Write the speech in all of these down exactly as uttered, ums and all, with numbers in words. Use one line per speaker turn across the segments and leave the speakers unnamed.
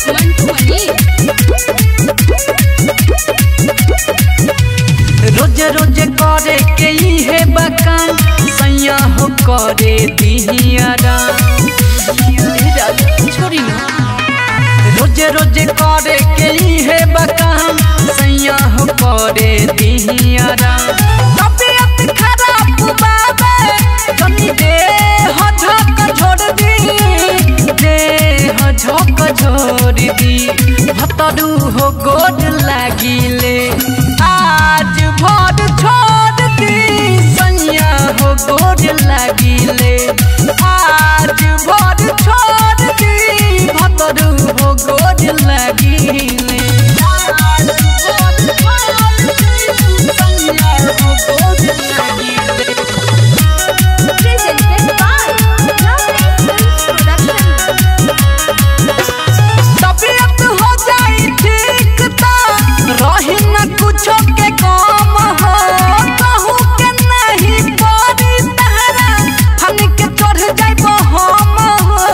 रोज रोज करे के है बकान सैया हो करे दिहियारा छोड़ी ना। रोज रोज करे के है बकान सैया हो करे दिहियारा। तबीयत खराब बाबे जनी दे हो झक छोड़ दी दे हो झक छोड़ दी भतरू हो गोद लागिले आज भोर छोड़ दी सैया हो गोद लागिले आज भोर छोड़ दी भतरू हो गोद लागिले आज भोर छोड़ दी सैया हो गोद लागिले। तबीयत हो जाई ठीक ता रही न कुछो के काम हो कहू के नहीं पड़ी तहरा हम के चढ़ जाइब हम हो।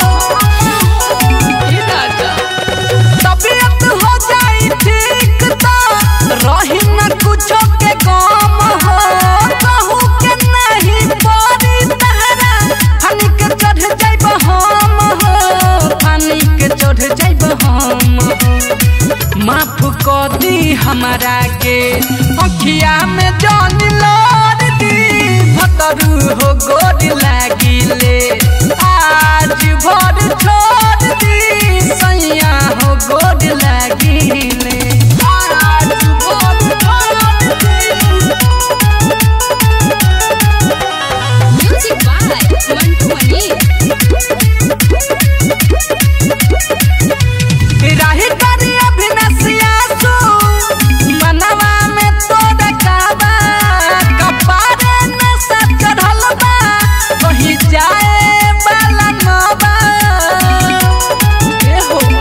तबीयत हो जाई ठीक ता रही न कुछो के काम हो कहू के नहीं पड़ी तहरा हम के चढ़ जाइब हम हो पानी के चढ़ जाइब हम हो। माफ कर दी हमारा के अखिया में जान लोर दी भतरू हो गोद लागिले आज भोर छोड़ दी सैया हो गोद लागिले आज भोर छोड़ दी।
Music by Mantu Mani.
राही करी अभिनसिया सु मनवा में तोड़ काबा कपारे में सब चढ़ल बा वही जाए वाला नबा ए हो।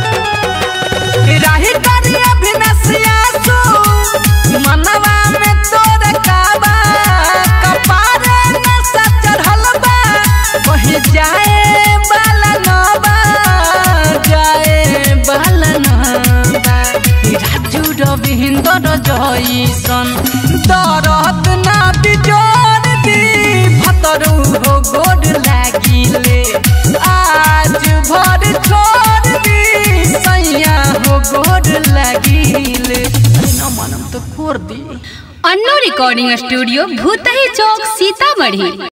राही करी अभिनसिया सु मनवा में तोड़ काबा कपारे में सब चढ़ल बा वही जाए वाला नबा जाए वाला नबा। राजू रविंदर जईसन दरद ना बिजोड़ दी भतरू हो गोद लागिले आज भोर छोड़ दी सैया हो गोद लागिले न मनम तो कोर दी।
Annu recording studio Bhutahi Chowk Sitamarhi.